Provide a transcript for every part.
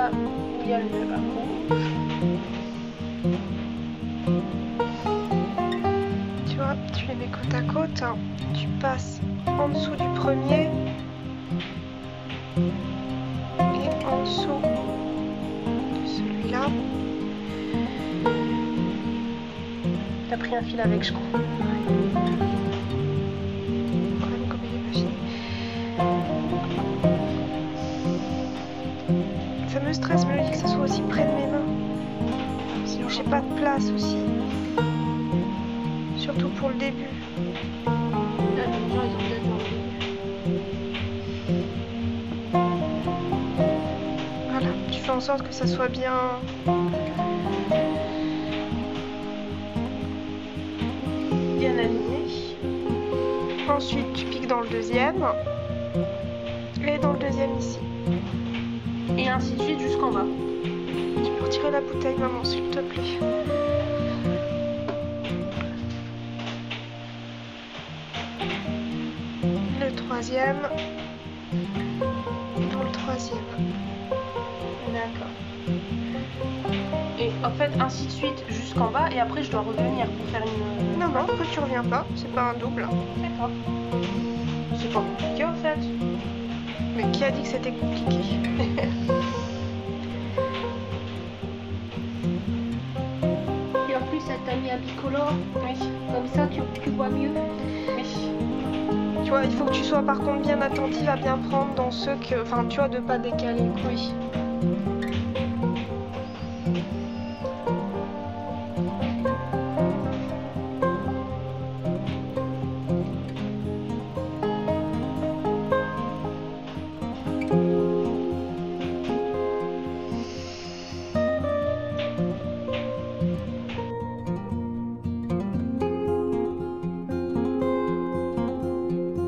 là où il y a le rouge. Tu vois, tu les mets côte à côte, hein. Tu passes en dessous du premier et en dessous de celui-là. T'as pris un fil avec, je crois. Même comme il est pas fini. Ça me stresse, me dit que ça soit aussi près de mes mains. Sinon j'ai pas de place aussi. Surtout pour le début. Là, les gens, ils ont peut-être Voilà, tu fais en sorte que ça soit bien. bien aligné. Ensuite, tu piques dans le deuxième. Et dans le deuxième ici. Et ainsi de suite jusqu'en bas. Tu peux retirer la bouteille, maman, s'il te plaît. Le troisième. Dans le troisième. D'accord. Et en fait, ainsi de suite jusqu'en bas, et après je dois revenir pour faire une... Non, non, après tu reviens pas, c'est pas un double. D'accord. C'est pas compliqué en fait. Mais qui a dit que c'était compliqué? Et en plus, elle t'a mis un bicolore. Oui. Comme ça, tu vois mieux. Oui. Tu vois, il faut que tu sois par contre bien attentive à bien prendre dans ceux que... Enfin, tu vois, de pas décaler. Oui.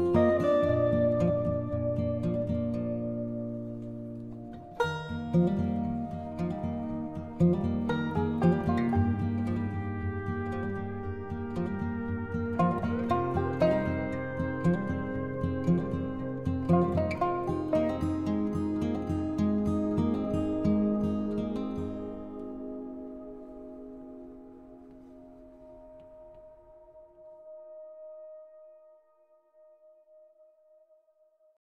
Thank you.